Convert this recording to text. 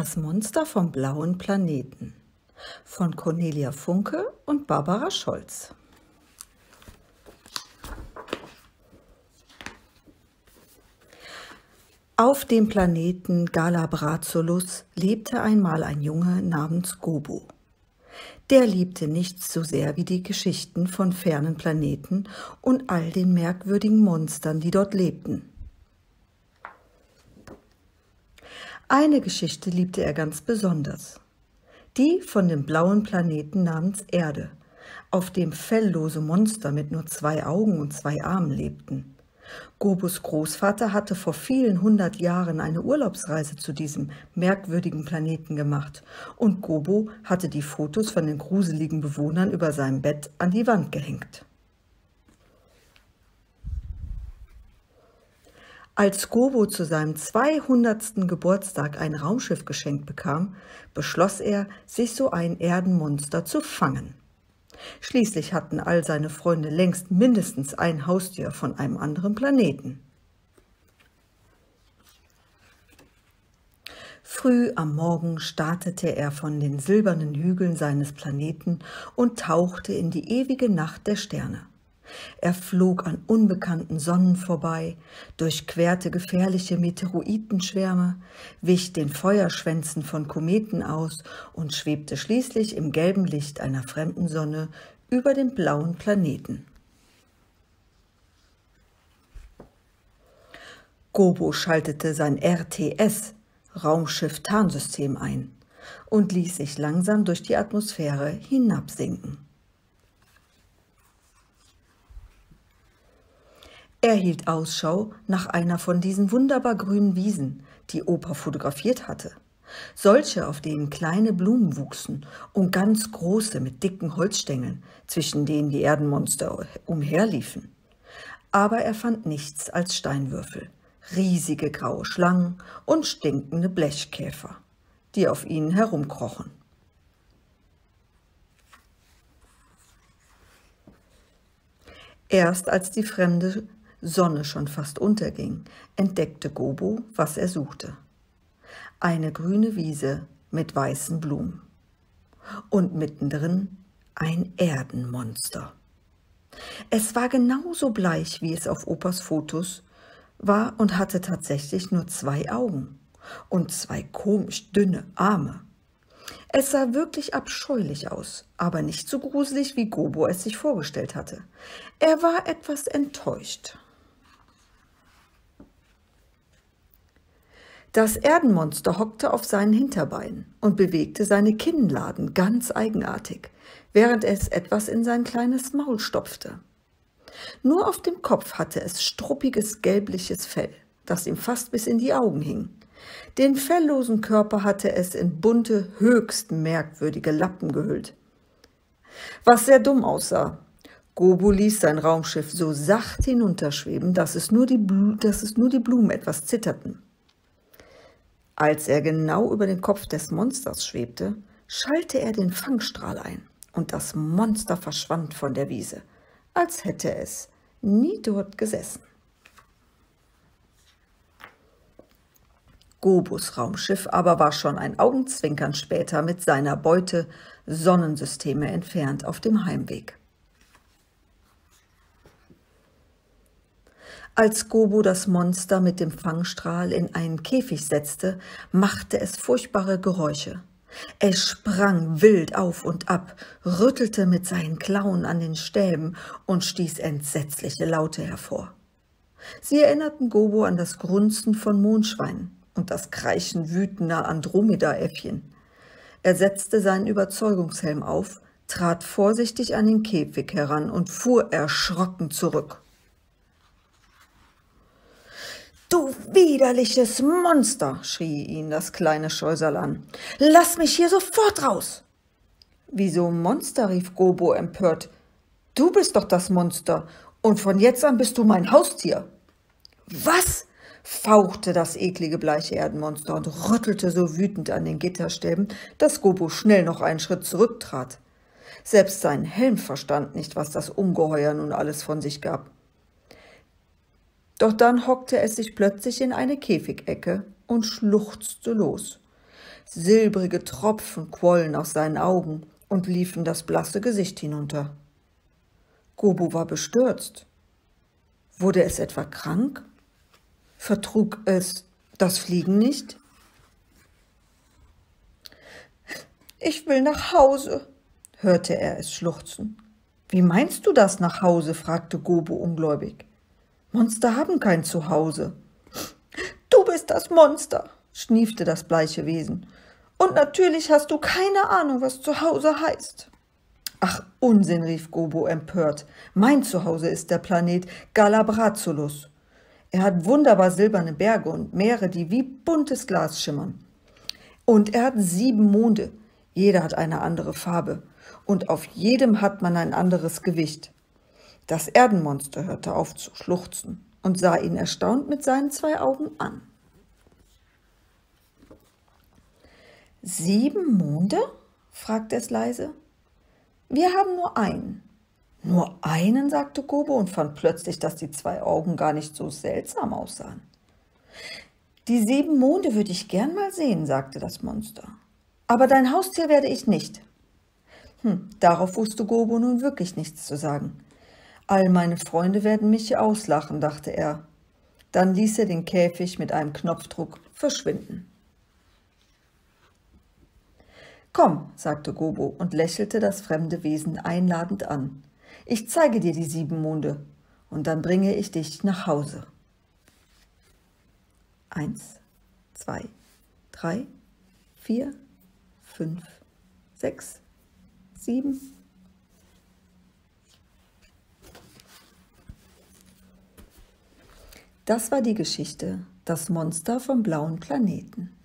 Das Monster vom blauen Planeten von Cornelia Funke und Barbara Scholz. Auf dem Planeten Galabrazolus lebte einmal ein Junge namens Gobo. Der liebte nichts so sehr wie die Geschichten von fernen Planeten und all den merkwürdigen Monstern, die dort lebten. Eine Geschichte liebte er ganz besonders, die von dem blauen Planeten namens Erde, auf dem felllose Monster mit nur 2 Augen und 2 Armen lebten. Gobos Großvater hatte vor vielen 100 Jahren eine Urlaubsreise zu diesem merkwürdigen Planeten gemacht und Gobo hatte die Fotos von den gruseligen Bewohnern über seinem Bett an die Wand gehängt. Als Gobo zu seinem 200. Geburtstag ein Raumschiff geschenkt bekam, beschloss er, sich so ein Erdenmonster zu fangen. Schließlich hatten all seine Freunde längst mindestens ein Haustier von einem anderen Planeten. Früh am Morgen startete er von den silbernen Hügeln seines Planeten und tauchte in die ewige Nacht der Sterne. Er flog an unbekannten Sonnen vorbei, durchquerte gefährliche Meteoritenschwärme, wich den Feuerschwänzen von Kometen aus und schwebte schließlich im gelben Licht einer fremden Sonne über dem blauen Planeten. Gobo schaltete sein RTS, Raumschiff-Tarnsystem, ein und ließ sich langsam durch die Atmosphäre hinabsinken. Er hielt Ausschau nach einer von diesen wunderbar grünen Wiesen, die Opa fotografiert hatte. Solche, auf denen kleine Blumen wuchsen und ganz große mit dicken Holzstängeln, zwischen denen die Erdenmonster umherliefen. Aber er fand nichts als Steinwürfel, riesige graue Schlangen und stinkende Blechkäfer, die auf ihnen herumkrochen. Erst als die fremde Sonne schon fast unterging, entdeckte Gobo, was er suchte. Eine grüne Wiese mit weißen Blumen. Und mittendrin ein Erdenmonster. Es war genauso bleich, wie es auf Opas Fotos war und hatte tatsächlich nur 2 Augen und 2 komisch dünne Arme. Es sah wirklich abscheulich aus, aber nicht so gruselig, wie Gobo es sich vorgestellt hatte. Er war etwas enttäuscht. Das Erdenmonster hockte auf seinen Hinterbeinen und bewegte seine Kinnladen ganz eigenartig, während es etwas in sein kleines Maul stopfte. Nur auf dem Kopf hatte es struppiges gelbliches Fell, das ihm fast bis in die Augen hing. Den felllosen Körper hatte es in bunte, höchst merkwürdige Lappen gehüllt, was sehr dumm aussah. Gobo ließ sein Raumschiff so sacht hinunterschweben, dass nur die Blumen etwas zitterten. Als er genau über den Kopf des Monsters schwebte, schallte er den Fangstrahl ein und das Monster verschwand von der Wiese, als hätte es nie dort gesessen. Gobos Raumschiff aber war schon ein Augenzwinkern später mit seiner Beute Sonnensysteme entfernt auf dem Heimweg. Als Gobo das Monster mit dem Fangstrahl in einen Käfig setzte, machte es furchtbare Geräusche. Es sprang wild auf und ab, rüttelte mit seinen Klauen an den Stäben und stieß entsetzliche Laute hervor. Sie erinnerten Gobo an das Grunzen von Mondschweinen und das Kreischen wütender Andromeda-Äffchen. Er setzte seinen Überzeugungshelm auf, trat vorsichtig an den Käfig heran und fuhr erschrocken zurück. »Du widerliches Monster«, schrie ihn das kleine Scheusal an. »Lass mich hier sofort raus!« »Wieso Monster?«, rief Gobo empört. »Du bist doch das Monster und von jetzt an bist du mein Haustier.« »Was?«, fauchte das eklige bleiche Erdenmonster und rüttelte so wütend an den Gitterstäben, dass Gobo schnell noch einen Schritt zurücktrat. Selbst sein Helm verstand nicht, was das Ungeheuer nun alles von sich gab. Doch dann hockte es sich plötzlich in eine Käfigecke und schluchzte los. Silbrige Tropfen quollen aus seinen Augen und liefen das blasse Gesicht hinunter. Gobo war bestürzt. Wurde es etwa krank? Vertrug es das Fliegen nicht? »Ich will nach Hause«, hörte er es schluchzen. »Wie meinst du das, nach Hause?« fragte Gobo ungläubig. »Monster haben kein Zuhause.« »Du bist das Monster«, schniefte das bleiche Wesen. »Und natürlich hast du keine Ahnung, was Zuhause heißt.« »Ach, Unsinn«, rief Gobo empört. »Mein Zuhause ist der Planet Galabrazulus. Er hat wunderbar silberne Berge und Meere, die wie buntes Glas schimmern. Und er hat 7 Monde. Jeder hat eine andere Farbe. Und auf jedem hat man ein anderes Gewicht.« Das Erdenmonster hörte auf zu schluchzen und sah ihn erstaunt mit seinen 2 Augen an. »7 Monde?« fragte es leise. »Wir haben nur einen.« »Nur einen?«, sagte Gobo und fand plötzlich, dass die 2 Augen gar nicht so seltsam aussahen. »Die 7 Monde würde ich gern mal sehen«, sagte das Monster. »Aber dein Haustier werde ich nicht.« Darauf wusste Gobo nun wirklich nichts zu sagen. »All meine Freunde werden mich auslachen«, dachte er. Dann ließ er den Käfig mit einem Knopfdruck verschwinden. »Komm«, sagte Gobo und lächelte das fremde Wesen einladend an. »Ich zeige dir die 7 Monde und dann bringe ich dich nach Hause.« 1, 2, 3, 4, 5, 6, 7. Das war die Geschichte Das Monster vom blauen Planeten.